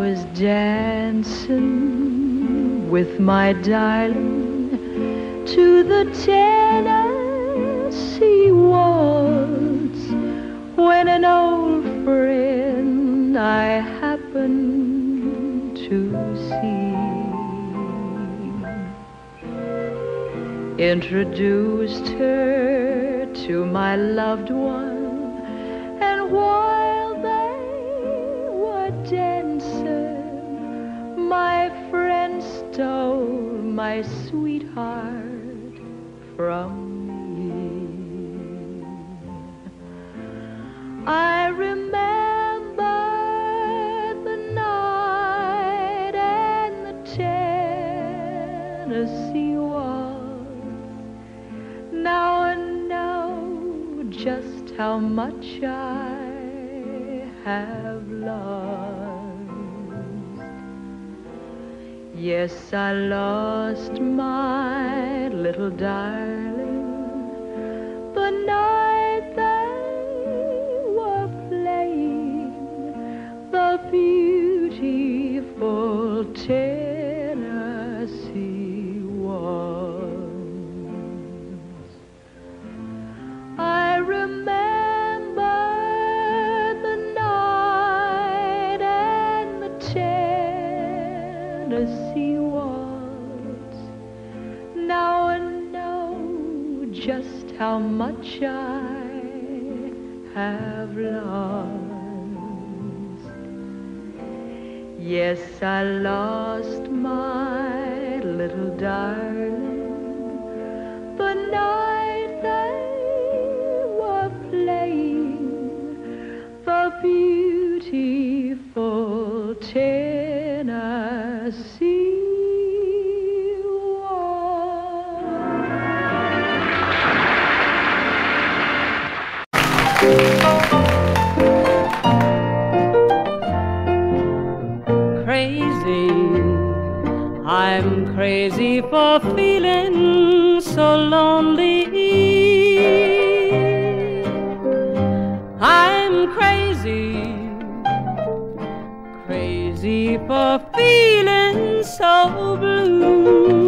was dancing with my darling to the Tennessee waltz when an old friend I happened to see introduced her to my loved one, and while they were dancing, my friend stole my sweetheart from me. I remember the night and the Tennessee waltz. Now I know just how much I have lost. Yes, I lost my little darling the night they were playing the beautiful Tennessee waltz. I remember the night and the Tennessee waltz. Now I know just how much I have lost. Yes, I lost my little darling the night they were playing the beautiful Tennessee Crazy, I'm crazy for feeling so lonely. I'm crazy, crazy for feeling so blue.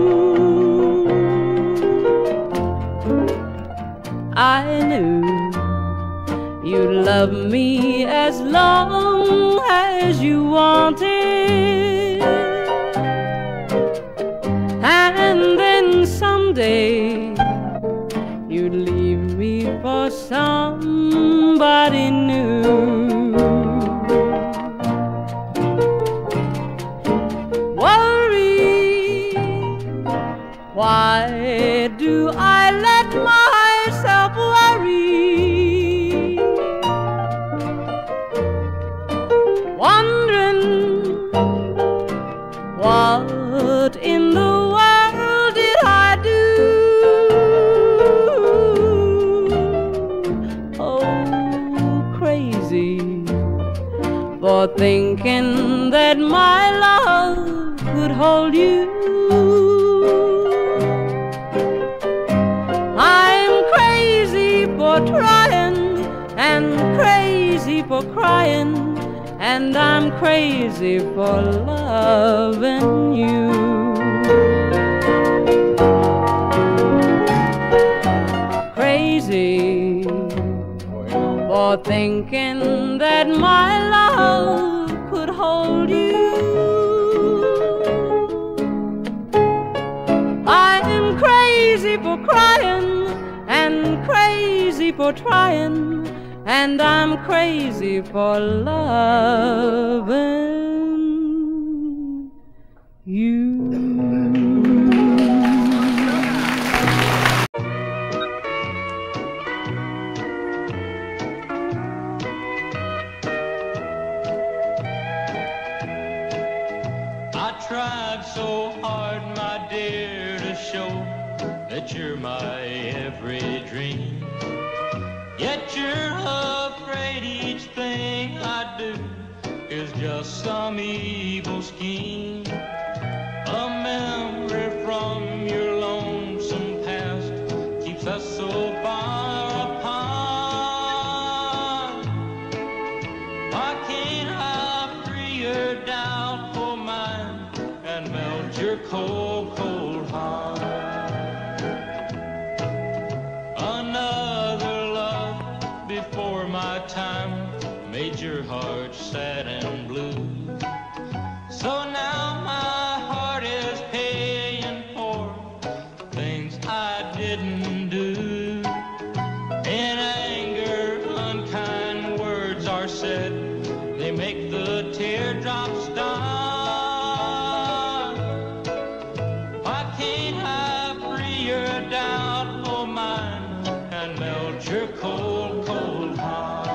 I knew you'd love me as long as you wanted, and then someday you'd leave me for somebody new. Worry, why do I let myself worry? Wondering what in the world did I do? Oh, crazy for thinking that my love could hold you. I'm crazy for trying and crazy for crying, and I'm crazy for loving you. Crazy for thinking that my love could hold you. I'm crazy for crying and crazy for trying, and I'm crazy for loving you. I tried so hard, my dear, to show that you're my every dream. Yet you're afraid each thing I do is just some evil scheme. A memory from your lonesome past keeps us so far apart. Why can't I free her down? made your heart sad and blue. So now my heart is paying for things I didn't do. In anger, unkind words are said. They make the teardrops stop. Why can't I free your doubtful mind and melt your cold, cold heart?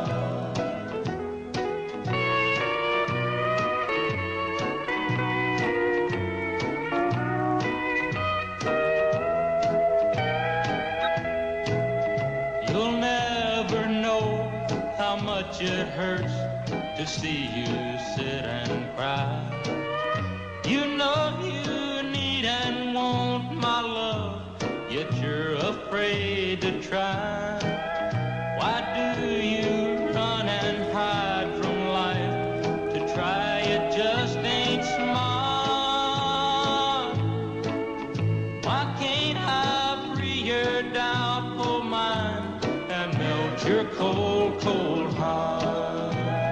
You'll never know how much it hurts to see you sit and cry. You know you need and want my love, yet you're afraid to try. Why do you run and hide from life? To try it just ain't smart. Why can't I free your doubtful mind and melt your cold, cold heart?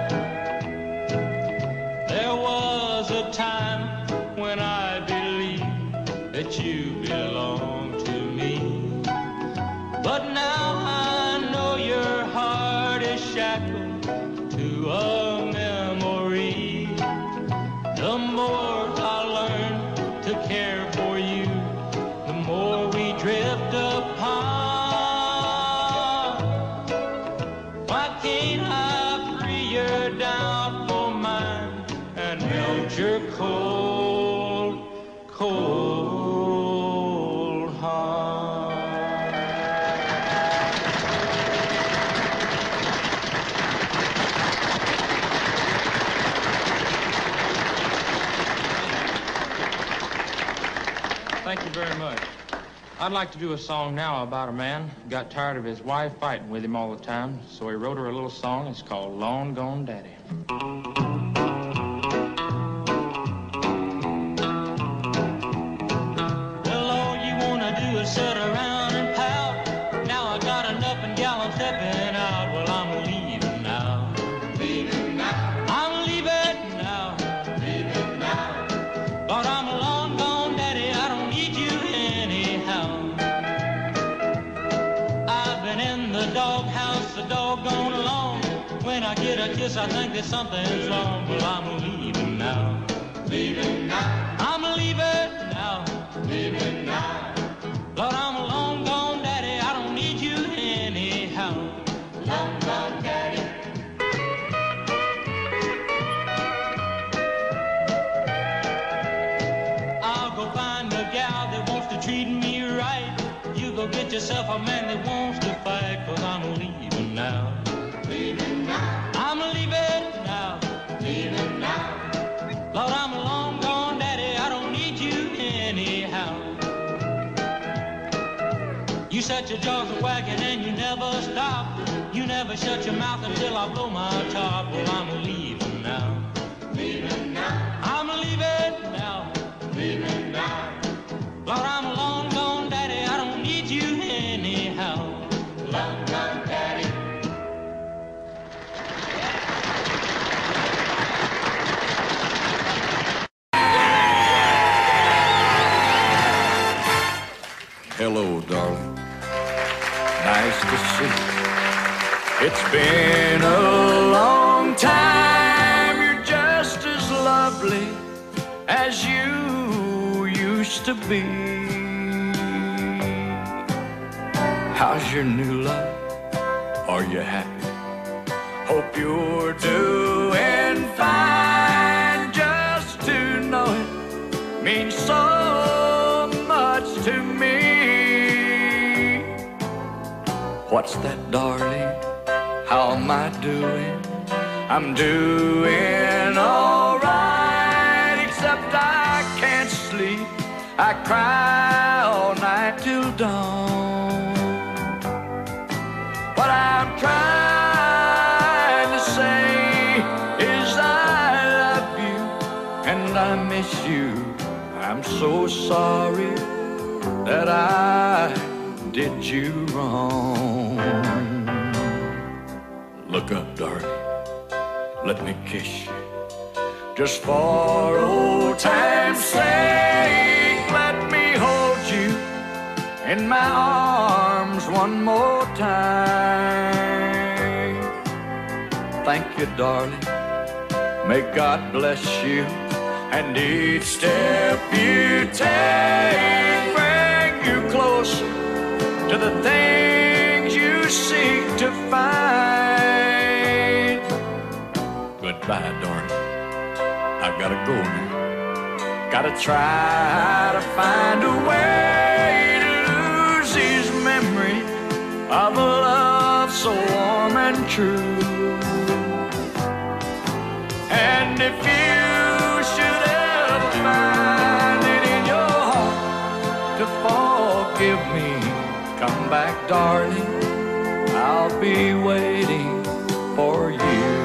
There was a time when I believed that you belonged to me, but now I know your heart is shackled to a memory. The more I learn to care for you, the more we drift apart. Why can't I free your doubtful mind and melt your cold, cold heart? Thank you very much. I'd like to do a song now about a man who got tired of his wife fighting with him all the time, so he wrote her a little song. It's called Long Gone Daddy. Well, all you wanna do is sit around and pout. Now I got enough and gal, I'm stepping out. Well, I'm leaving now. Leaving now. I'm leaving now. Leaving now. Lord, I'm a long gone daddy, I don't need you anyhow. I've been in the doghouse so doggone long. When I get a kiss, I think that something's wrong. Well, I'm leaving now. Leaving now. I'm leaving now. Leaving now. Lord, I'm a long gone daddy, I don't need you anyhow. Long gone daddy. I'll go find a gal that wants to treat me right. You go get yourself a man that wants to fight, 'cause I'm leaving now. Leaving now. I'm leaving now. Leaving now. Lord, I'm a long gone daddy, I don't need you anyhow. You set your jaws a wagging and you never stop. You never shut your mouth until I blow my top. Well, I'm leaving now. Leaving now. I'm leaving now. Leaving now. Lord, I'm a long gone daddy, I don't need you anyhow. Long gone daddy. Hello, darling. Nice to see you. It's been a long time. You're just as lovely as you used to be. How's your new love? Are you happy? Hope you're doing fine. Just to know it means so much to me. What's that, darling? How am I doing? I'm doing all right, except I can't sleep. I cry all night till dawn. What I'm trying to say is I love you and I miss you. I'm so sorry that I did you wrong. Look up, darling. let me kiss you. Just for old time's sake, let me hold you in my arms one more time. Thank you, darling. May God bless you. And each step you take bring you closer to the things you seek to find. Goodbye, darling. I've gotta go now. Gotta try to find a way to lose these memories of a love so warm and true. And if you should ever find it in your heart to forgive me, come back, darling. I'll be waiting for you.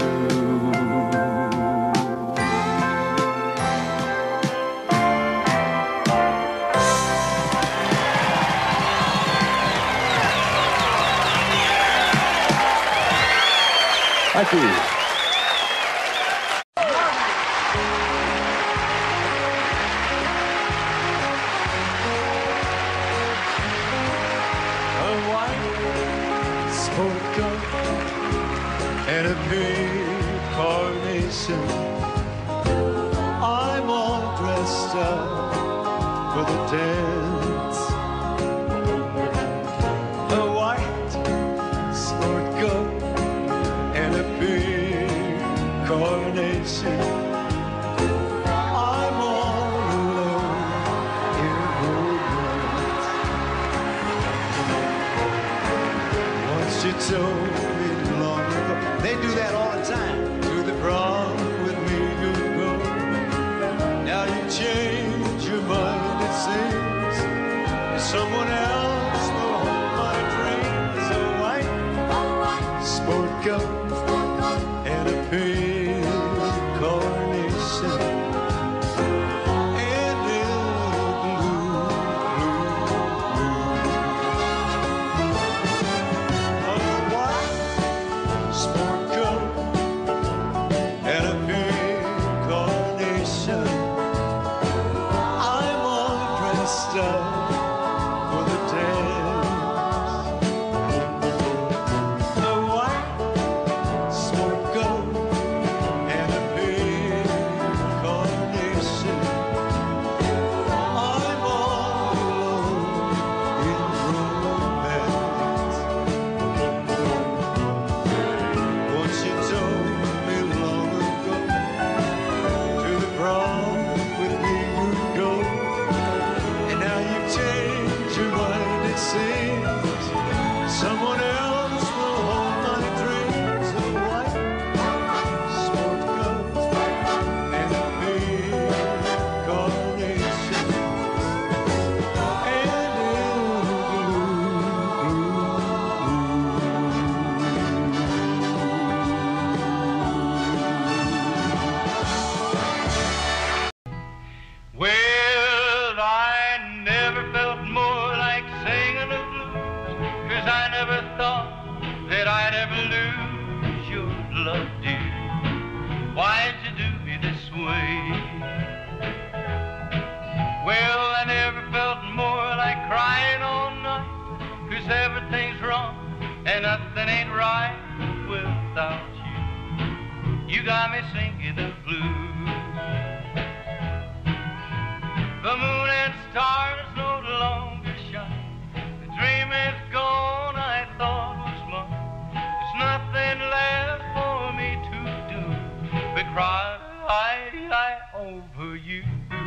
Thank you. And a big carnation, I'm all dressed up for the dance. A white sport coat and a big carnation, I'm all alone in romance. Once you told they do that all the time. To the prom with me you go. Now you change your mind, it seems. Someone else will hold my dreams. A white sport coat and a pink carnation. And in blue, a white sport coat and a big carnation. I'm all dressed up for the dance. A white sport coat and a big carnation. I'm all alone in romance. Once you told me long ago, to the prom with me you'd go. And now you've changed your mind, it seems. Someone else will hold my dreams. A white sport coat and a big carnation. And in Well, I never felt more like singing the blues, 'cause I never thought that I'd ever lose your love, dear. Why'd you do me this way? Well, I never felt more like crying all night, 'cause everything's wrong and nothing ain't right without you. You got me singing the blues. The moon and stars no longer shine. The dream is gone I thought was mine. There's nothing left for me to do but cry over you.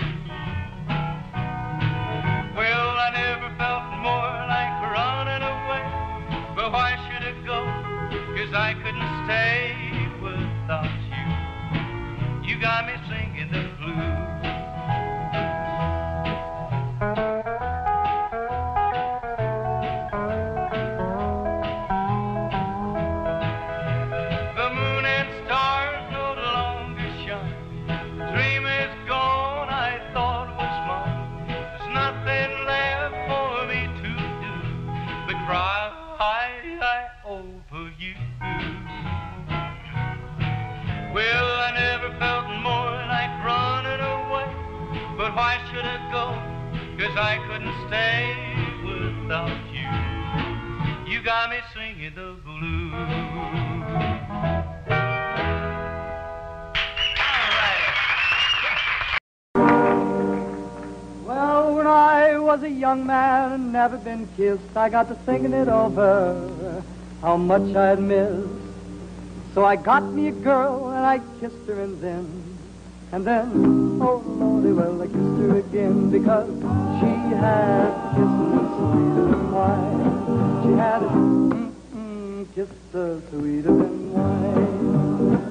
Well, I never felt more like running away, but why should it go? 'Cause I couldn't stay without you. You got me singing the blues. The moon and stars no longer shine. The dream is gone I thought was mine. There's nothing left for me to do but cry over you. without you. You got me singing the blues. Well, when I was a young man and never been kissed, I got to thinking it over, how much I'd missed. So I got me a girl and I kissed her and then, oh Lordy, well, I kissed her again because she had kisses sweeter than wine. She had kisses sweeter than wine.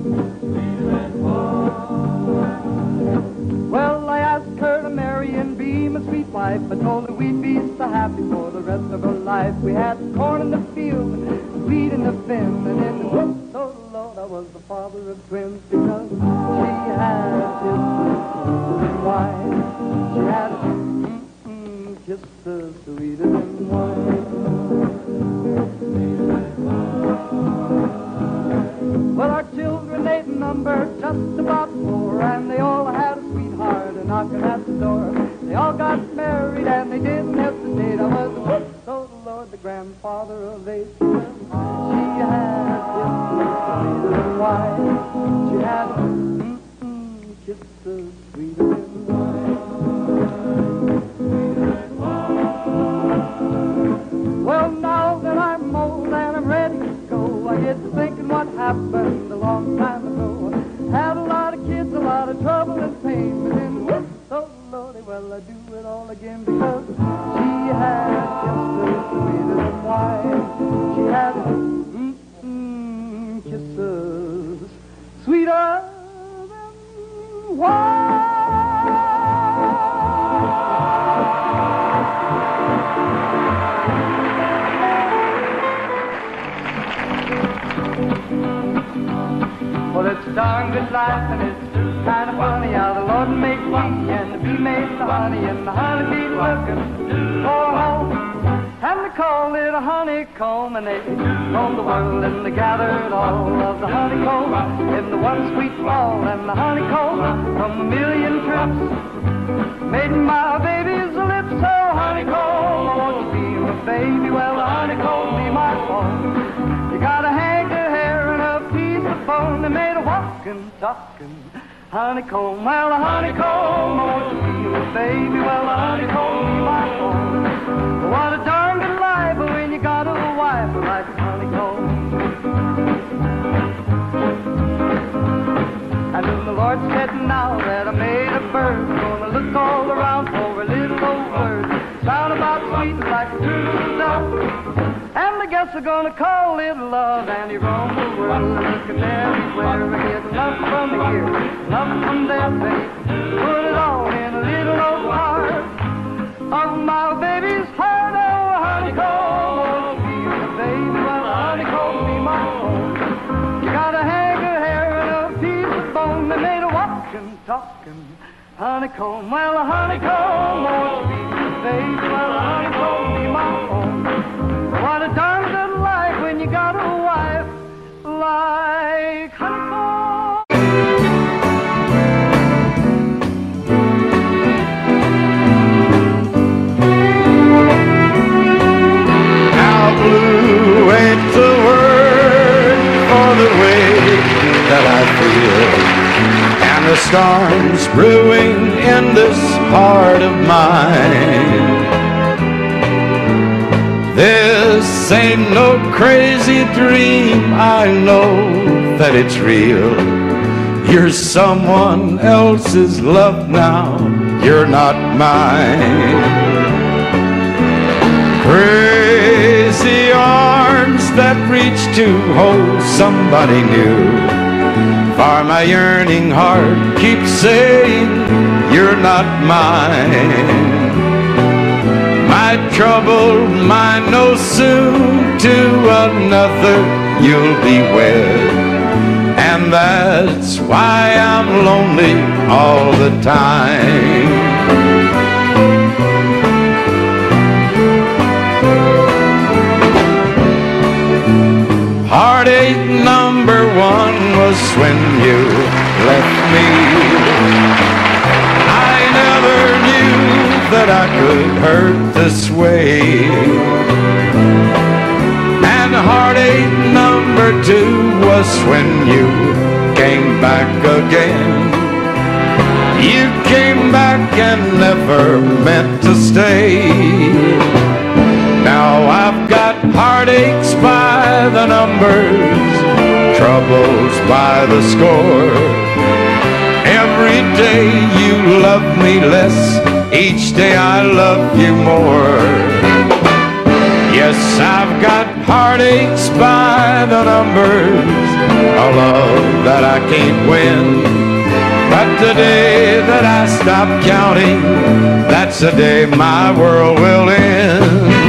Well, I asked her to marry and be my sweet wife. I told her we'd be so happy for the rest of her life. We had corn in the field, wheat in the bin, and in the woods, oh Lord, I was the father of twins because she had kisses sweeter than wine. She had kisses sweeter than wine. Well, our children, they'd numbered just about 4, and they all had a sweetheart knocking at the door. They all got married and they didn't hesitate. I was, whoops, oh Lord, the grandfather of 8. She had kisses sweeter than wine. She had kisses sweeter than wine. Well, now that I'm old and I'm ready to go, I get to thinking what happened a long time ago. Had a lot of kids, a lot of trouble and pain, but then, whoops, oh Lordy, well, I do it all again because she had kisses sweeter than wine. She had kisses sweeter than wine. Well, it's a darn good life, and it's kind of funny how the Lord made me, and the bee made the honey, and the honey bee looking for home. And they called it a honeycomb, and they roamed the world, and they gathered all of the honeycomb in the one sweet ball, and the honeycomb from a million trips made my baby's lips. So honeycomb, won't you be my baby? Well, the honeycomb be my home. You gotta hang your hair and a piece of bone. They made a walking, talking honeycomb. Well, the honeycomb, won't you be my baby? Well, the honeycomb be my home. What a darn good life when you got a wife like a honeycomb. And then the Lord said, now that I made a bird, gonna look all around for a little old word, sound about sweet like a true dove. And I guess I'm gonna call it love. And he roamed the world looking everywhere. I get love from here, love from there, baby. Put it all in a little old heart of my baby's heart. Oh, honeycomb, won't you be my baby? Well, honeycomb be my home. You gotta hang her hair and a piece of bone. They made a walking, talking honeycomb. Well, a honeycomb, won't you be my baby? Well, a honeycomb be my home. What a darn good life when you got a wife like honeycomb. Now blue ain't the word for the way that I feel, and the storm's brewing in this heart of mine. This ain't no crazy dream, I know that it's real. You're someone else's love now, you're not mine. Crazy arms that reach to hold somebody new, for my yearning heart keeps saying you're not mine. My troubled mind knows soon to another you'll be wed, and that's why I'm lonely all the time. Heartache number 1 was when you left me. I never knew that I could hurt this way. And heartache number two was when you came back again. You came back and never meant to stay. Now I've got heartaches by the numbers, troubles by the score. Every day you love me less, each day I love you more. Yes, I've got heartaches by the numbers, a love that I can't win. But the day that I stop counting, that's the day my world will end.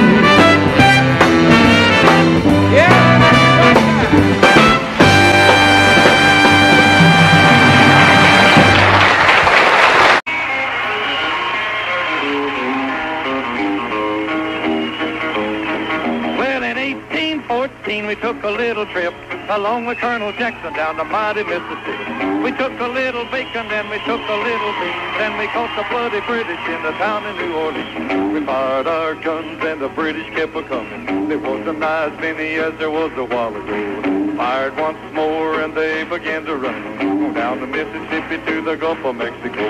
We took a little trip along with Colonel Jackson down the mighty Mississippi. We took a little bacon, then we took a little beans, then we caught the bloody British in the town of New Orleans. We fired our guns and the British kept a-coming. There wasn't as many as there was a while ago. Fired once more and they began to run down the Mississippi to the Gulf of Mexico.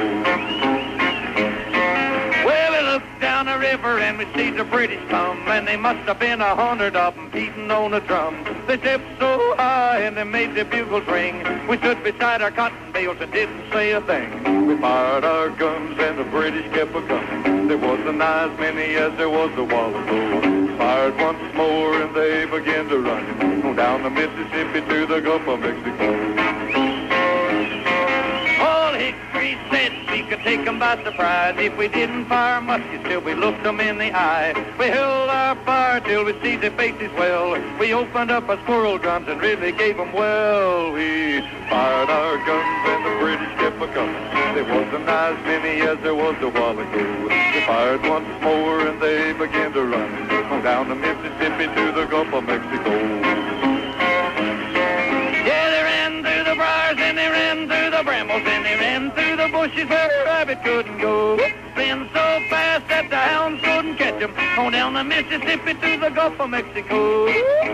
Well, we looked down the river and we see the British come, and they must have been 100 of them beating on a drum. They stepped so high and they made the bugles ring. We stood beside our cotton bales and didn't say a thing. We fired our guns and the British kept a-coming. There wasn't as many as there was a while ago. Fired once more and they began to run down the Mississippi to the Gulf of Mexico. Hickory said we could take 'em by surprise. If we didn't fire muskets till we looked 'em in the eye. We held our fire till we see their faces well. We opened up our squirrel guns and really gave 'em well. We fired our guns and the British kept a-coming. There wasn't as many as there was a while ago. We fired once more and they began to run down the Mississippi to the Gulf of Mexico. Yeah, they ran through the briars and they ran through the brambles and they ran through the bushes where a rabbit couldn't go. Ran so fast that the hounds couldn't catch them. On down the Mississippi to the Gulf of Mexico.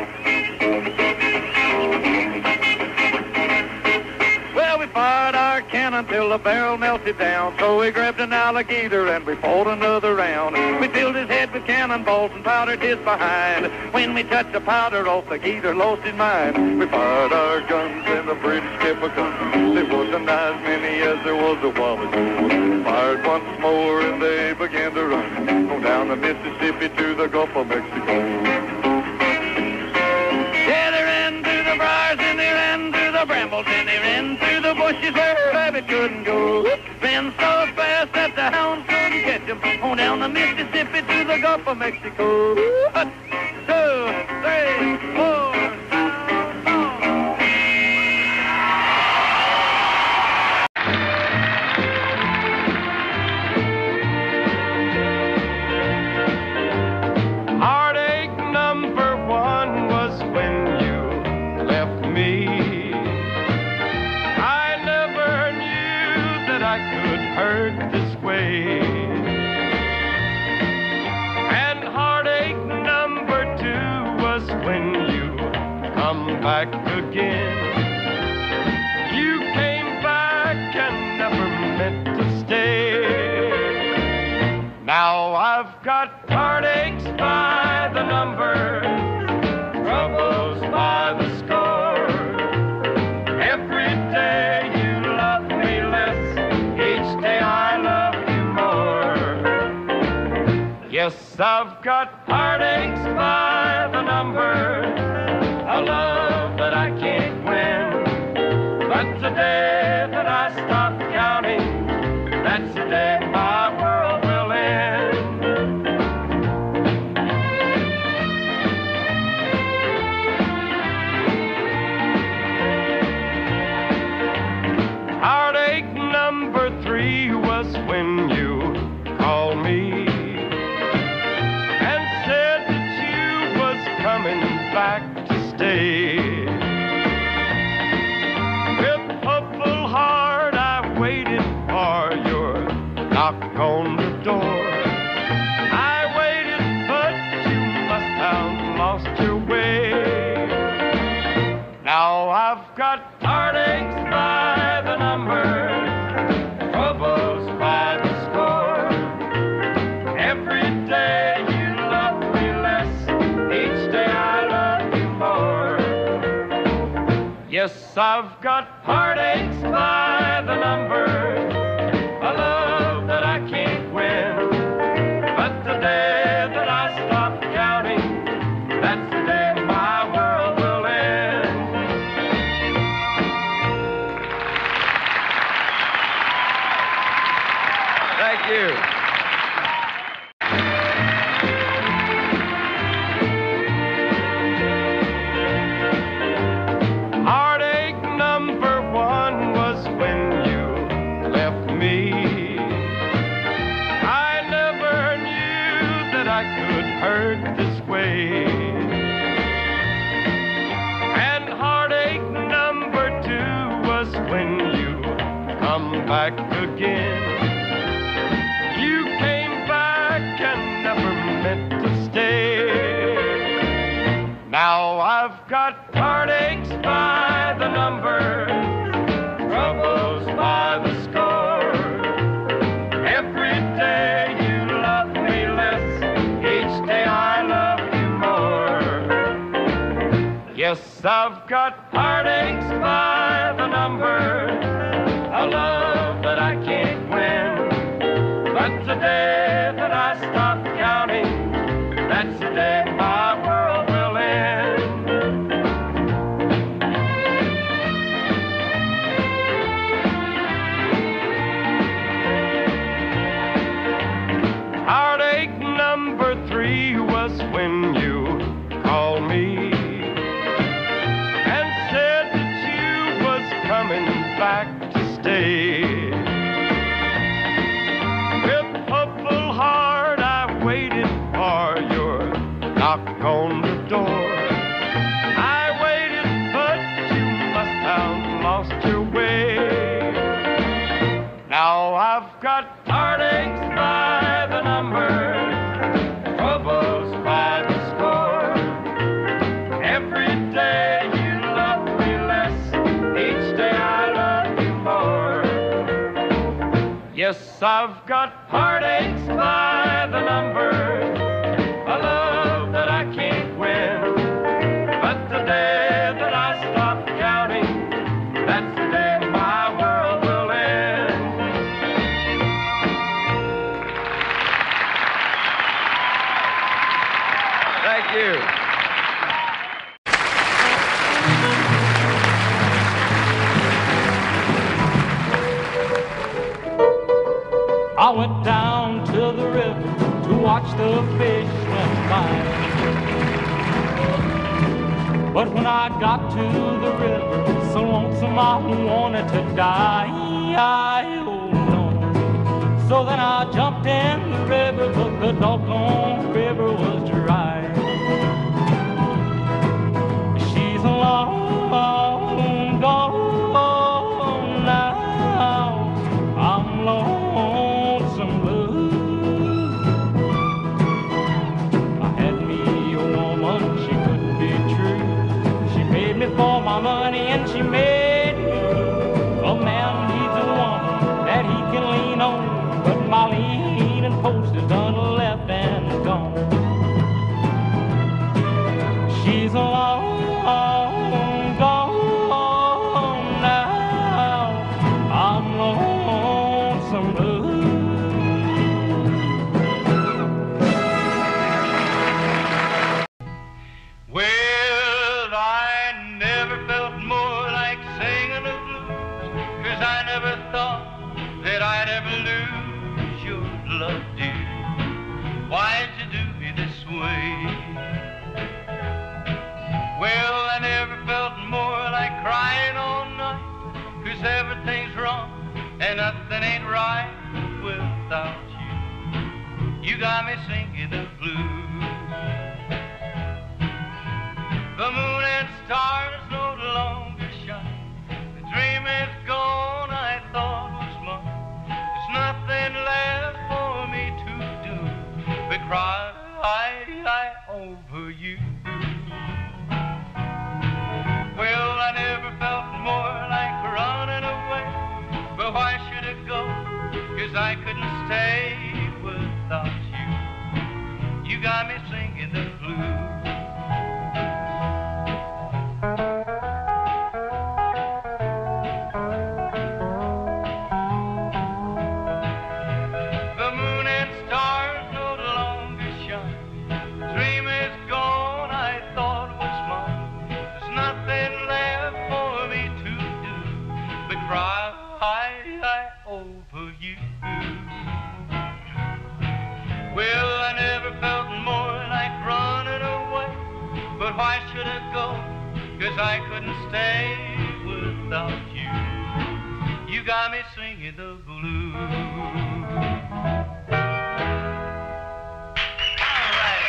Well, we fired our cannon till the barrel melted down. So we grabbed an alligator and we fought another round. We filled his head with cannonballs and powdered his behind. When we touched the powder off, the gator lost his mind. We fired our guns and the British kept a-coming. There wasn't as many as there was a while ago. Fired once more and they began to run down the Mississippi to the Gulf of Mexico. Yeah, they ran through the briars and they ran through the brambles and they ran through the bushes where a rabbit couldn't go. Ran so fast that the hounds couldn't catch him. On down the Mississippi to the Gulf of Mexico. 1, 2, 3, 4. Back again. You came back and never meant to stay. Now I've got heartaches by the number, troubles by the score. Every day you love me less, each day I love you more. Yes, I've got heartaches by the number, a love that I can't win. But today that I stop counting, that's the day my world will end. Heartache number 3 was when you called me and said that you was coming back to stay. With hopeful heart I waited for your knock on the door. Yes, I've got heartaches by the number, a love that I can't win. But the day that I stop counting, that's the day my world will end. Thank you. Heartache number one was when you left me. I never knew that I could hurt this way. And heartache number two was when you come back again. You came back and never meant to stay. Now I've got heartaches by the number, troubles by the score. Every day you love me less, each day I love you more. Yes, I've got heartaches by the number, a love that I can't win. But the day that I stop counting, that's the day my world will end. Heartache number three was when you called me and said that you was coming back to stay. With hopeful heart I waited for your knock on the door. I waited, but you must have lost your way. Now I've got heartaches by the number, troubles by the score. Every day you love me less, each day I love you more. Yes, I've got heartaches by the number, a love that I can't win. But the day that I stop counting, that's the day my world will end. Thank you. I went down to the river to watch the fish swim by. But when I got to the river, so lonesome I wanted to die. Oh no. So then I jumped in the river, but the doggone river was dry. She's long gone now. I'm lonesome blue. I had me a woman, she couldn't be true. She paid me for my money and she made me. A man needs a woman that he can lean on, but my leaning post is done left and gone. She's long gone now. I'm lonesome blue. Well, I never felt more like singing the blues, 'cause I never thought that I'd ever lose your love, dear. Why'd you do me this way? Well, I never felt more like crying all night, 'cause everything's wrong and nothing ain't right without you. You got me singing the blues. The moon and stars no longer shine. The dream is gone I thought was mine. There's nothing left for me to do but cry over you. Well, I never felt more like running away, but why should it go? 'Cause I couldn't stay without you. You got me singing the blues. why should I go? 'Cause I couldn't stay without you. You got me singing the blues. All right.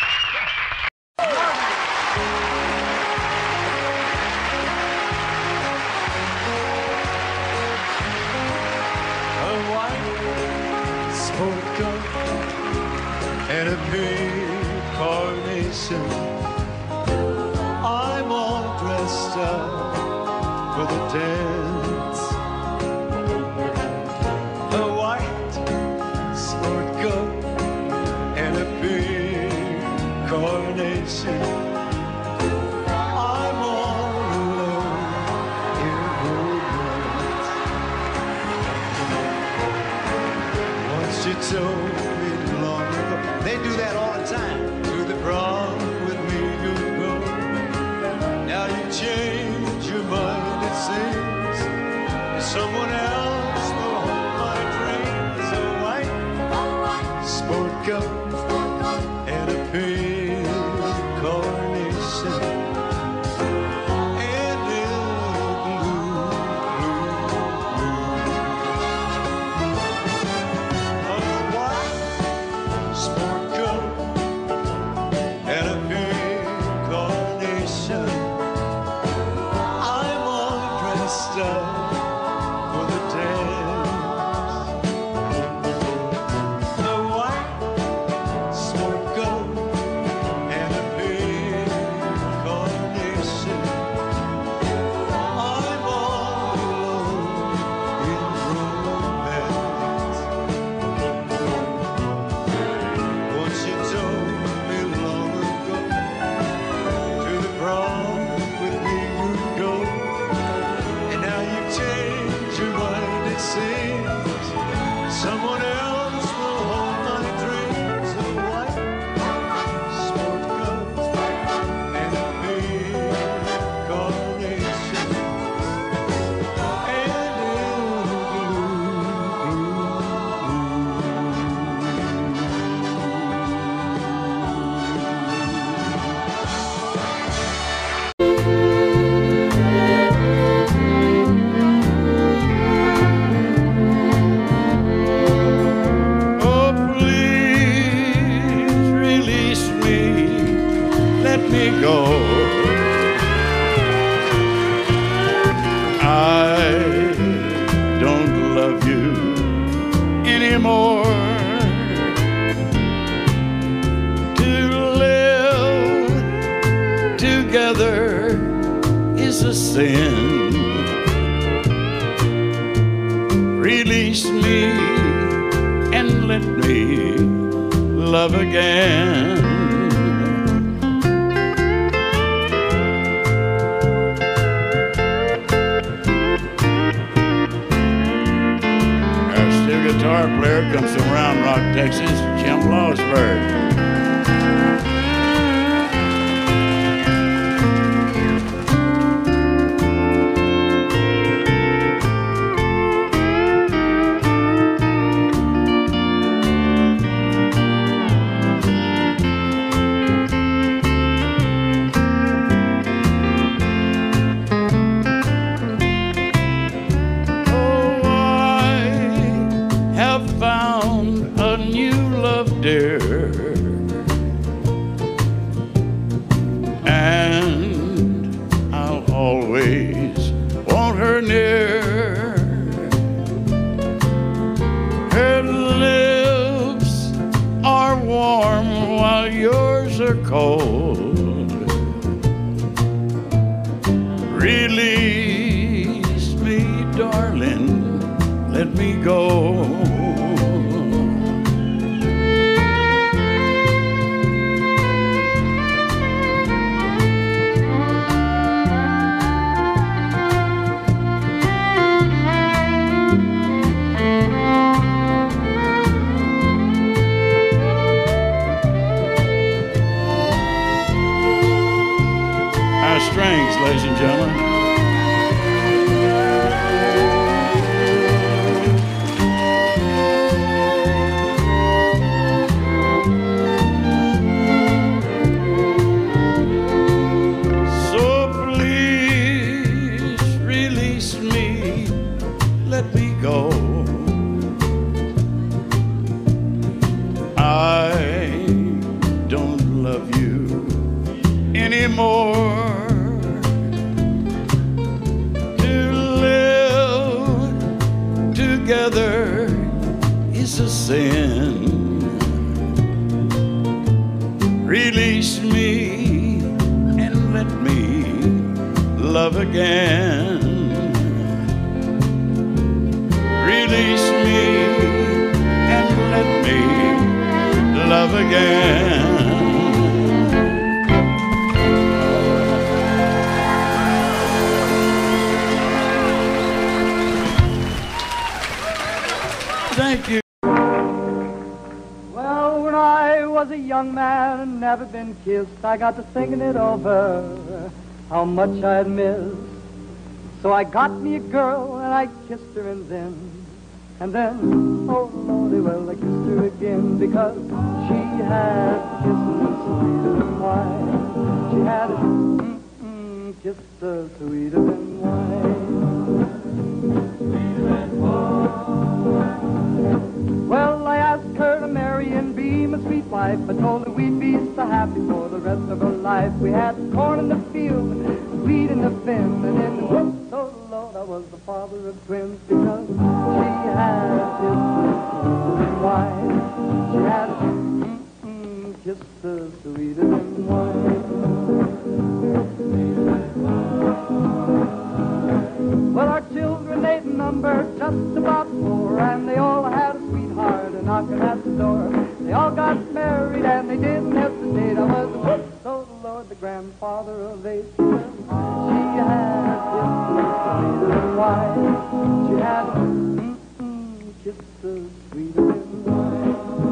A white sport coat and a big carnation. I'm all dressed up for the dance. A white sport coat and a big carnation. I'm all alone in romance. Once you told me long ago, they do that all the time. To the prom with me you go. Now you change your mind, it seems. Someone else will hold my dreams. A white sport coat and a pink carnation. And in blue, a white sport coat and a pink carnation. I'm all dressed up for the dance. A white sport coat and a pink carnation. I'm all alone in romance. Once you told me long ago, to the prom with me you'd go. And now you've changed your mind, it seems. Someone else will hold my dreams. A white sport coat and a big carnation. And in Oh, please release me, let me go. I don't love you anymore. To live together is a sin. Release me and let me love again. Our steel guitar player comes from Round Rock, Texas, Jim Lawsburg. Oh, I have found a new love, dear, and I'll always want her near. Her lips are warm while yours are cold. Release me, darling, let me go. Our strings, ladies and gentlemen. love you anymore. To live together is a sin. Release me and let me love again. Release me and let me love again. Thank you. Well, when I was a young man and never been kissed, I got to thinking it over, how much I'd missed. So I got me a girl and I kissed her and then, oh Lordy, well I kissed her again because she had kisses sweeter than wine. She had kisses sweeter than wine. Well, I asked her to marry and be my sweet wife. I told her we'd be so happy for the rest of her life. We had corn in the field and wheat in the bin, and in the woods, oh Lord, I was the father of twins because she had kisses sweeter than wine. She had kisses sweeter than wine. Well, our children, they'd number just about 4, and they all had a sweetheart knocking at the door. They all got married and they didn't hesitate. I was the whoops, oh Lord, the grandfather of 8. She had kisses sweeter than wine. She had kisses sweeter than wine.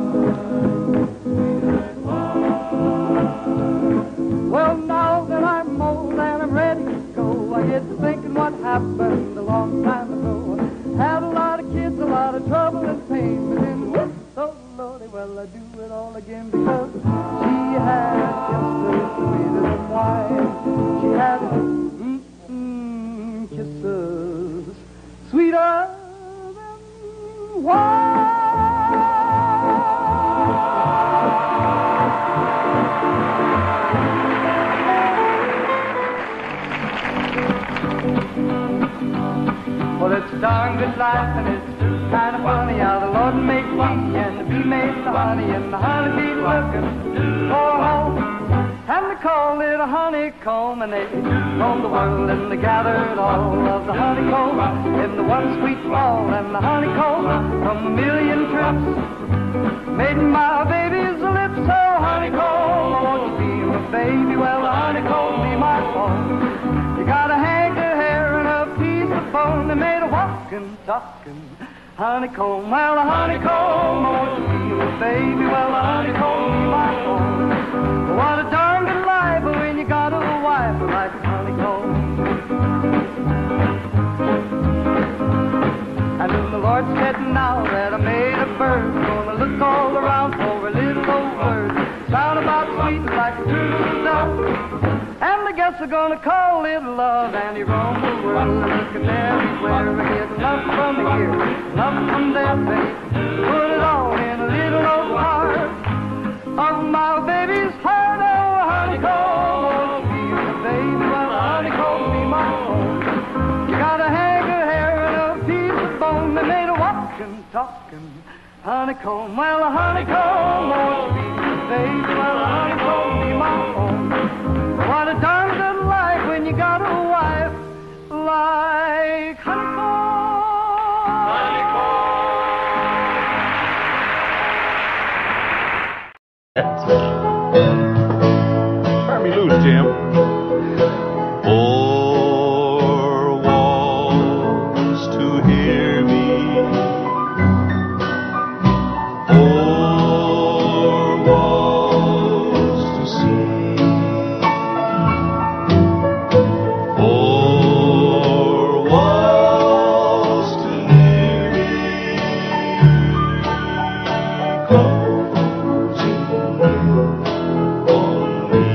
Well, now that I'm old and I'm ready to go, I get to thinking what happened a long time ago. Had a lot of kids, a lot of trouble and pain, but then whoops, oh Lordy, well I do it all again because she had kisses sweeter than wine. She had kisses sweeter than wine. Well, it's a darn good life, and it's kind of funny how the Lord made me, and the bee made the honey, and the honey bee looking for home. And they called it a honeycomb, and they roamed the world, and they gathered all of the honeycomb in the one sweet fall, and the honeycomb from a million trips made my baby's lips. So honeycomb, won't you be my baby? Well, the honeycomb be my home. You got a hank of hair and a piece of bone, they made a walking, talking honeycomb. Well, a honeycomb, won't you be my baby? Well, a honeycomb be my home. What a darn good life when you got a wife like a honeycomb. And then the Lord said, now that I made a bird, gonna look all around for a little old word, sound about sweet like a turtle dove. And I guess we're gonna call it love. And he roamed the world looking everywhere. I get love from here, love from there, and he put it all in a little old heart of my baby's heart. Oh, honeycomb, won't you be my baby? Well, honeycomb be my home. You got a hank of hair and a piece of bone, they made a walking, talking honeycomb. Well, a honeycomb, won't you be my baby? Well, a honeycomb be my home. What a darn good life when you got a wife like honeycomb. Turn me loose, Jim. Four walls to hear me. Four walls to see. Four walls to hear me. Closing on me.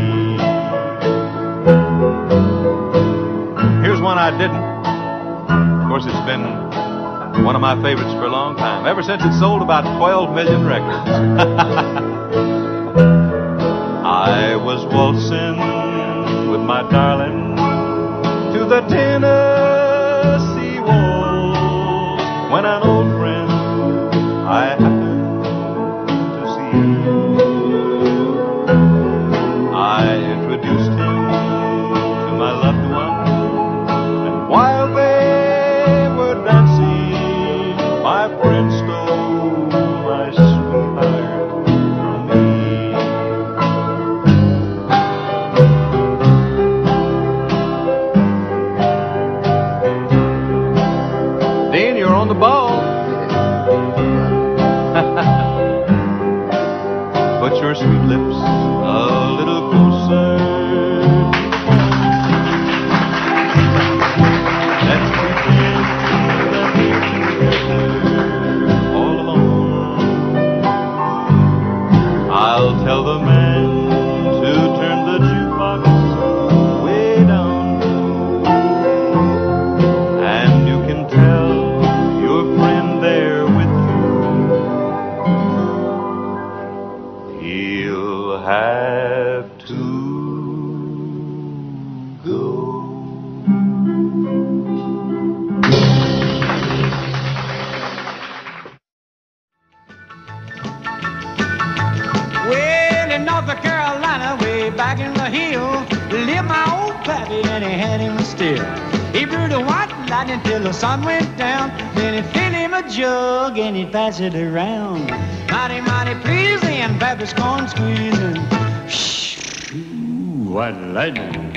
Here's one I didn't. Of course, it's been one of my favorites for a long time, ever since it sold about 12 million records. I was waltzing with my darling to the Tennessee waltz when an old friend I happened to see. I introduced him to my loved one, and while they were dancing, my friend stole my sweetheart from me. Dean, you're on the ball. Put your sweet lips a little closer. Let's pretend that we're together all alone. I'll tell the man to turn the jukebox way down low, and you can tell your friend there with you he'll have to go. Well, in North Carolina, way back in the hill, lived my old pappy, and he had him a still. He brewed a white lightning till the sun went down. Then he'd fill him a jug and he'd pass it around. Mighty, mighty pleasing, pappy's corn squeezing. Ooh, white lightning.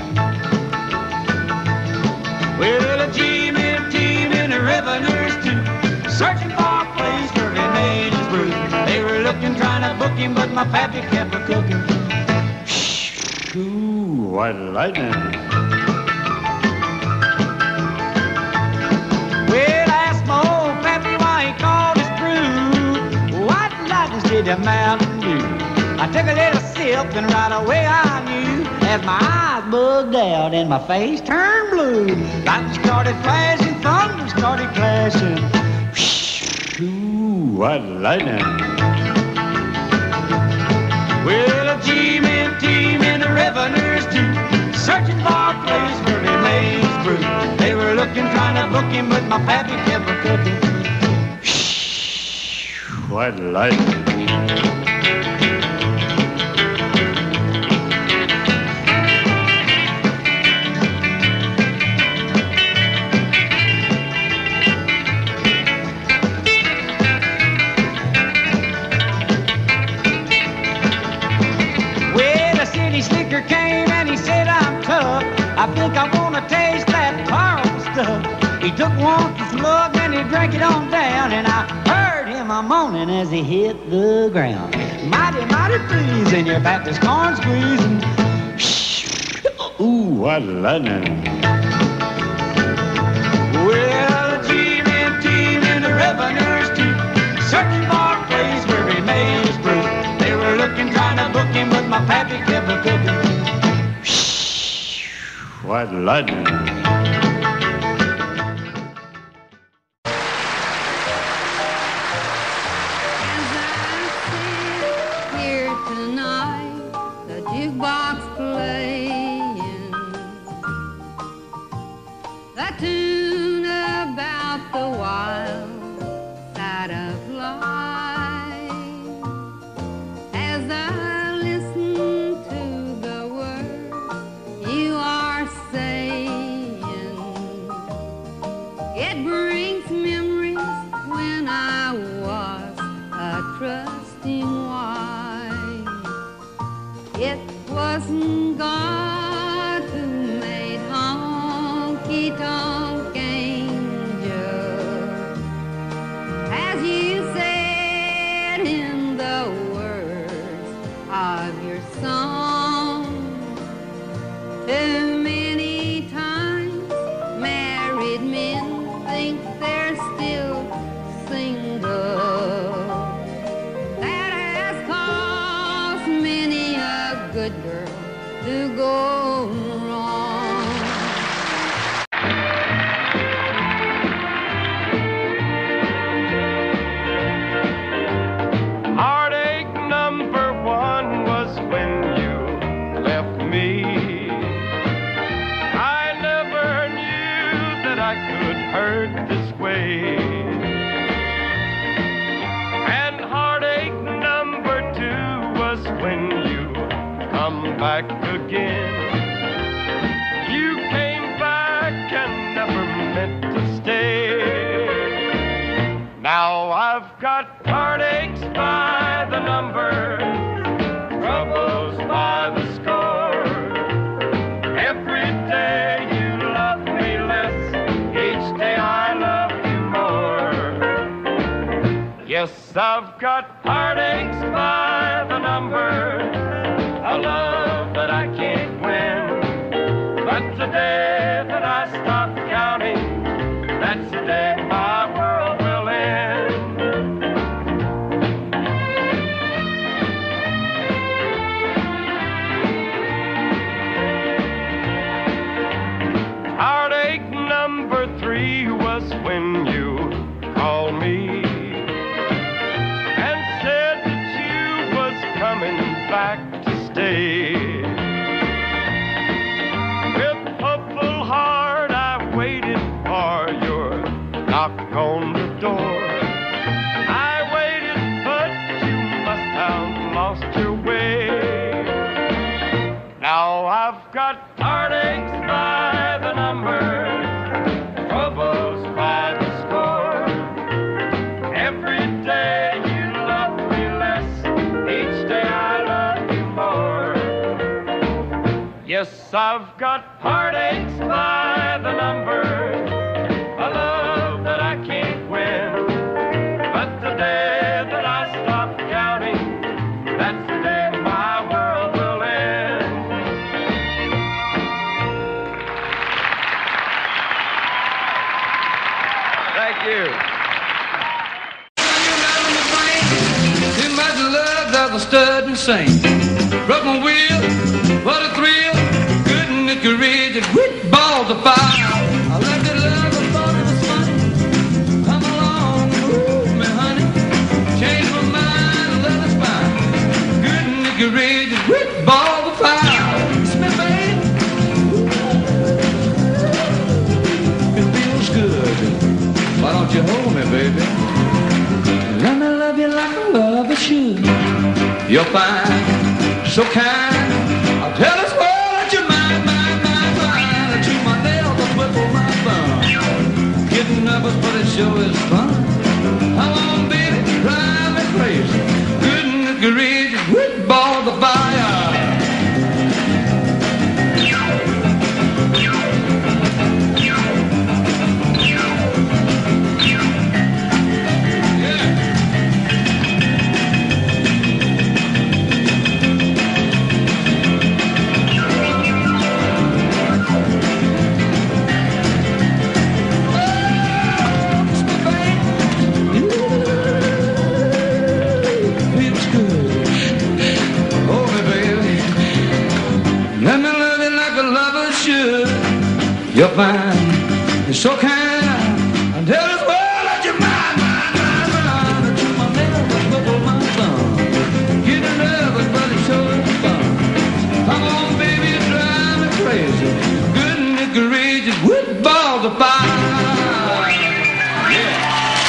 Well, a team in the revenues too, searching for a place where he made his brew. They were looking, trying to book him, but my pappy kept a-cooking. Ooh, white lightning. Well, I asked my old pappy why he called his brew white lightning instead of Mountain Dew. I took a little sip and right away I knew, as my eyes bugged out and my face turned blue. Lightning started flashing, thunder started clashing. Ooh, white lightning. Well, a team in the revenues too, searching for a place where he made his brew. They were looking, trying to book him, but my pappy kept a-cooking. White lightning. Slicker came and he said, I'm tough. I think I want to taste that powerful stuff. He took one slug and he drank it on down, and I heard him a moaning as he hit the ground. Mighty, mighty pleasing, your Baptist corn squeezing. Ooh, what lightning. Well, a team in the revenues too, searching for a place where he made his brew. They were looking, trying to book him, but my pappy kept a-cooking. White lightning. As I sit here tonight, the jukebox playing that tune about the wild side of life. As I listen to the words you are saying, it brings memories when I was a trusting wife. It wasn't God who made honky-tonk angels, as you said in the words of your song. Too many times married men think they're still single. That has caused many a good girl to go wrong. Heartache number one was when you back again. You came back and never meant to stay. Now I've got heartaches by the number, troubles by the score. Every day you love me less, each day I love you more. Yes, I've got heartaches by the number, a love that I can't win. But the day that I stop counting, that's the day my world will end. Heartache number 3 was when you called me and said that you was coming back to stay. With a full heart I waited for your knock on the door. I waited, but you must have lost your way. Now I've got heartaches by the number, troubles by the score. Every day you love me less, each day I love you more. Yes, I've got heartaches by the number, a love that I can't win. But the day that I stop counting, that's the day my world will end. Thank you. Too much love doesn't stud and sing. Broke my wheel, what a thrill. Good and encouraging, with balls of fire. I love your love, I thought it was funny. Come along, move me, honey. Change my mind, love is fine. Good and encouraging, with balls of fire. It's me, baby. It feels good. Why don't you hold me, baby? Let me love you like a lover should. You're fine, so kind. I'll tell this world that you're mine, mine, mine, mine. I chew my nails, I twiddle my thumb. Getting nervous, but it sure is fun. Come on, baby, drive me crazy. Good and courageous, with balls of fire. You're fine, you're so kind. And tell this world that you're mine, mine, mine, mine. I chew my nails, I twiddle my thumb. Getting nervous, but it sure is fun. Come on, baby, you drive me crazy. Good and courageous, with balls of fire. Yeah.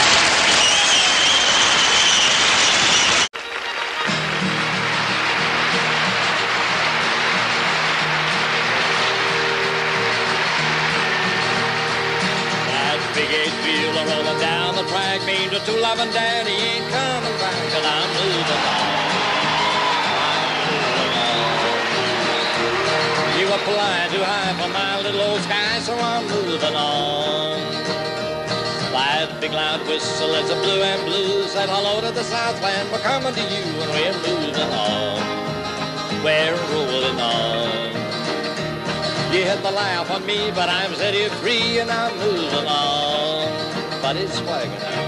Rolling down the track means that two loving daddy ain't coming back, and I'm moving on. You were flying too high for my little old sky, so I'm moving on. That big loud whistle, it's a blue and blue, said hello to the Southland, we're coming to you, and we're moving on. We're rolling on. You had the laugh on me, but I'm set here free, and I'm moving on. But it's swagging out.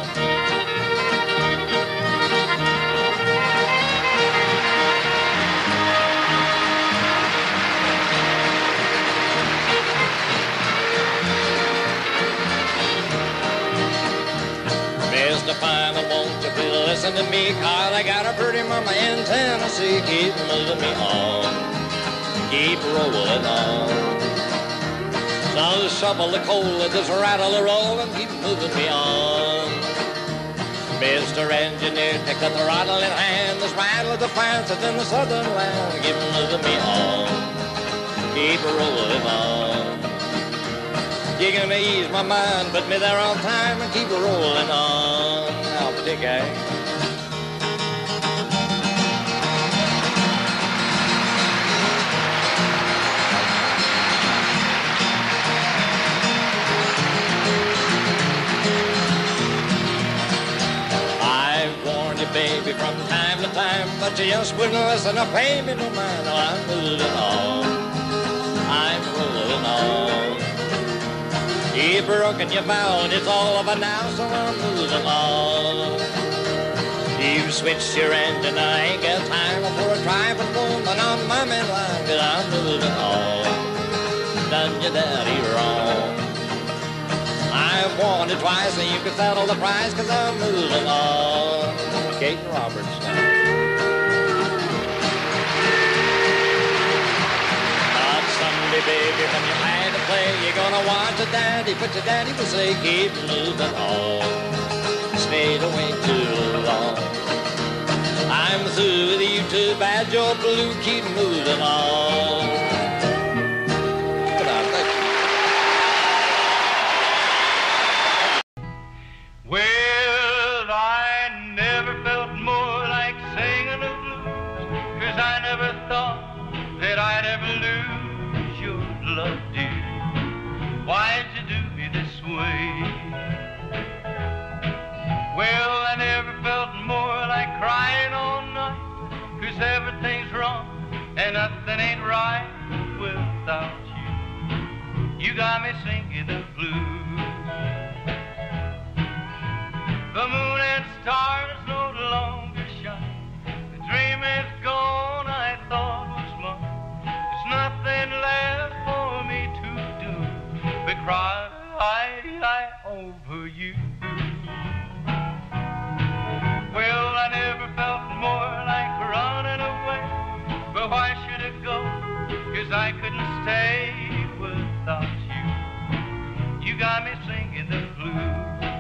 Mr. Fireman, won't you please listen to me, 'cause I got a pretty mama in Tennessee. Keep moving me on, keep rolling on. So shovel the coal, let this rattle a roll and keep moving me on. Mr. Engineer, take the throttle in hand. This rattle of the France is in the southern land. Keep moving me on, keep rolling on. You're gonna ease my mind, put me there on time, and keep rolling on. Now, Dick, baby, from time to time, but you just wouldn't listen or pay me no mind. No, I'm moving on, I'm rolling on. You've broken your vow and it's all over now, so I'm moving on. You've switched your engine, I ain't got time for a driving woman on my main line, 'cause I'm moving on. Done your daddy wrong. I've won it twice and you can settle the price, 'cause I'm moving on. Kate Roberts now. On Sunday, baby, when you had to play, you're gonna watch your daddy, but your daddy will say, keep moving on. Stayed away too long. I'm through with you, too bad you're blue, keep moving on. Good on, thank you. Well, I never felt more like singing the blues, 'cause I never thought that I'd ever lose your love, dear. Why'd you do me this way? Well, I never felt more like crying all night, 'cause everything's wrong and nothing ain't right without you. You got me singing the blues. The moon and stars no longer shine. The dream is gone I thought was mine. There's nothing left for me to do but cry over you. Well, I never felt more like running away, but why should it go? 'Cause I couldn't stay without you. You got me singing the blues.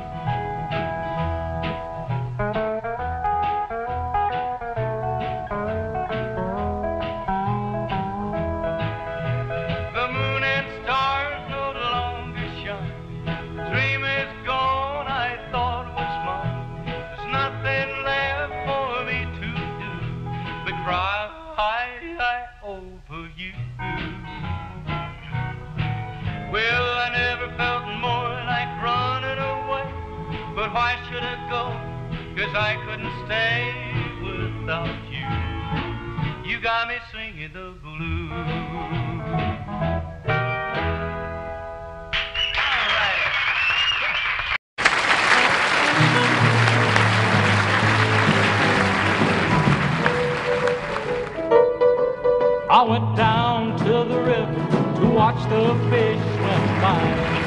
Well, I never felt more like running away, but why should it go? 'Cause I couldn't stay without you. You got me singing the blues. I went down to the river to watch the fish swim by.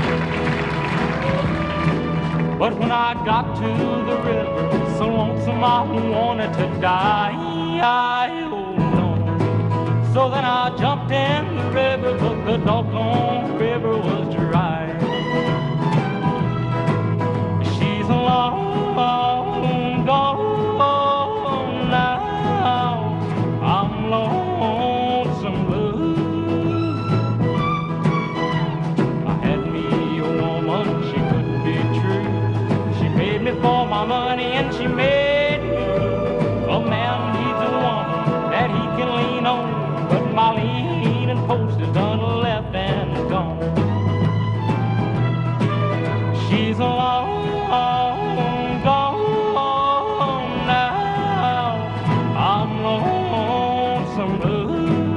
But when I got to the river, so lonesome I wanted to die. Oh no. So then I jumped in the river, but the doggone river was dry. She's long gone now. I'm lonesome blue. I had me a woman, she couldn't be true. She paid me for my money and she made me. A man needs a woman that he can lean on, but my leaning post is done left and gone. She's long gone now. I'm lonesome blue.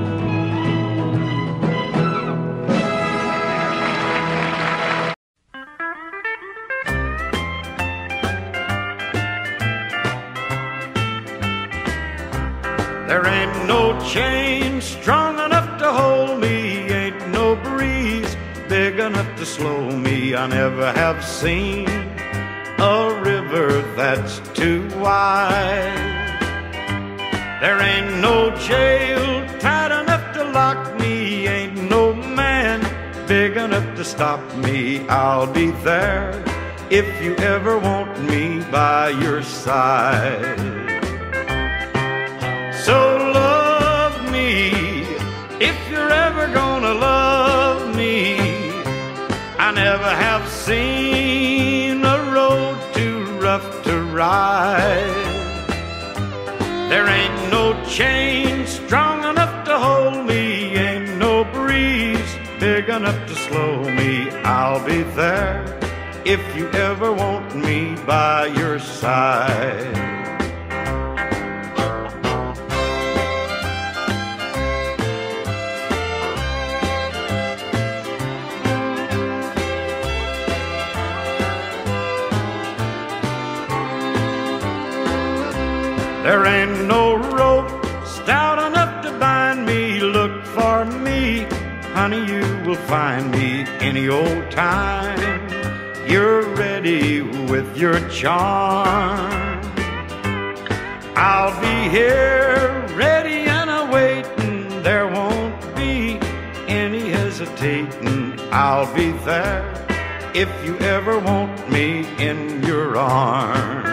There ain't no chain strong enough to hold me, ain't no breeze big enough to slow me. I never have seen a river that's too wide. There ain't no jail tight enough to lock me, ain't no man big enough to stop me. I'll be there if you ever want me by your side. So love me if you're ever gonna love me. I never have seen a road too rough to ride. There ain't no chain strong enough to hold me, ain't no breeze big enough to slow me. I'll be there if you ever want me by your side. There ain't no rope stout enough to bind me. Look for me, honey, you will find me any old time you're ready with your charm. I'll be here ready and awaiting. There won't be any hesitating. I'll be there if you ever want me in your arms.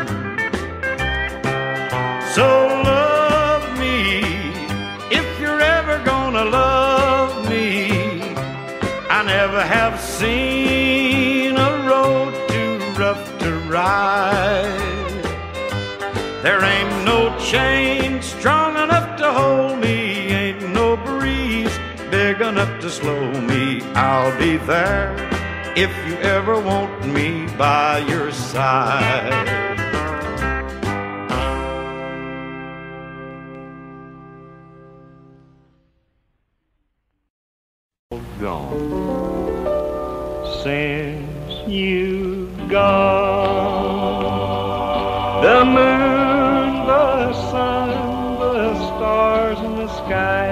So love me if you're ever gonna love me. I never have seen a road too rough to ride. There ain't no chain strong enough to hold me, ain't no breeze big enough to slow me. I'll be there if you ever want me by your side. Gone since you've gone. The moon, the sun, the stars in the sky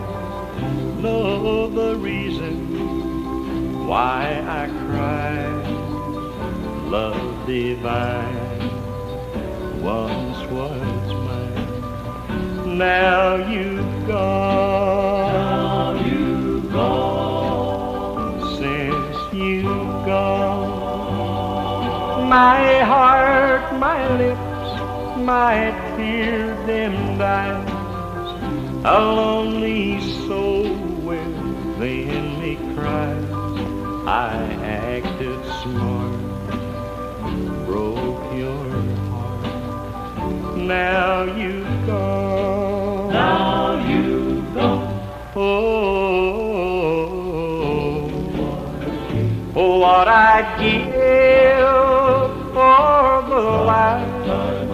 know the reason why I cry. Love divine once was mine. Now you've gone. Since you've gone, my heart, my lips, my tear-dimmed eyes, a lonely soul within me cries. I acted smart, broke your heart. Now you've gone. Now you've gone. Oh, what I'd give for the life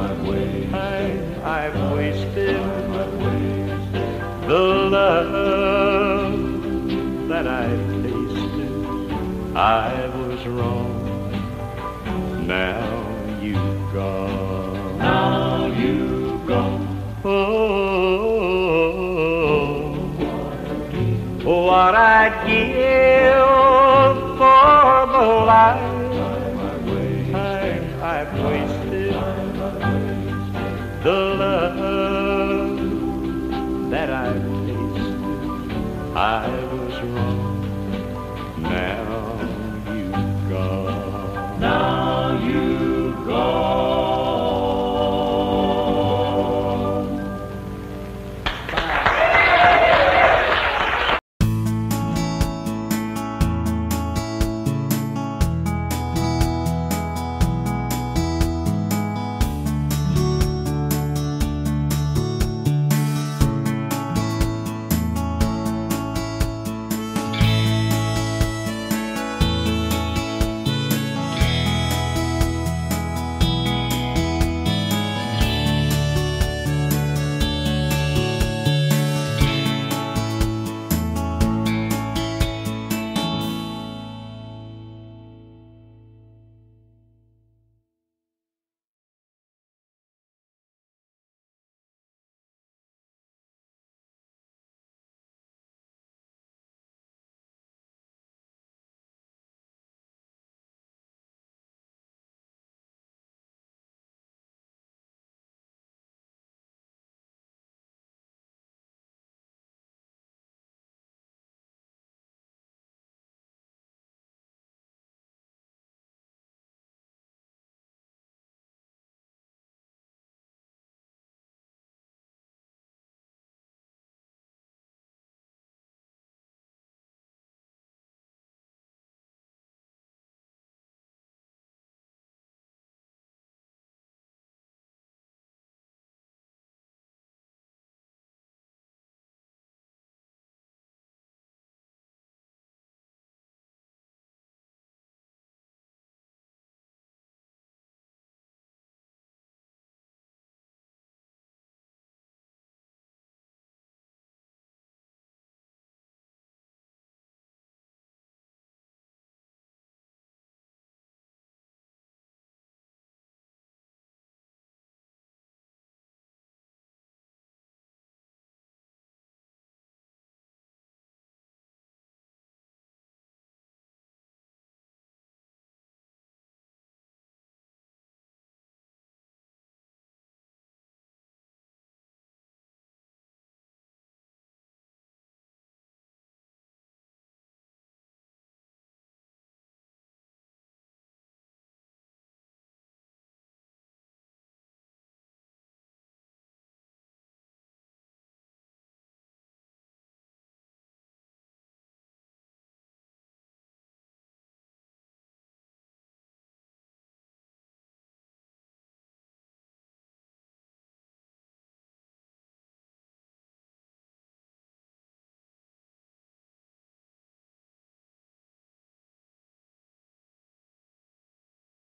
I've wasted, the love that I've tasted. I was wrong. Now you've gone. Now you've gone. Oh, what I'd give for the life I've wasted, the love that I've tasted. I was wrong.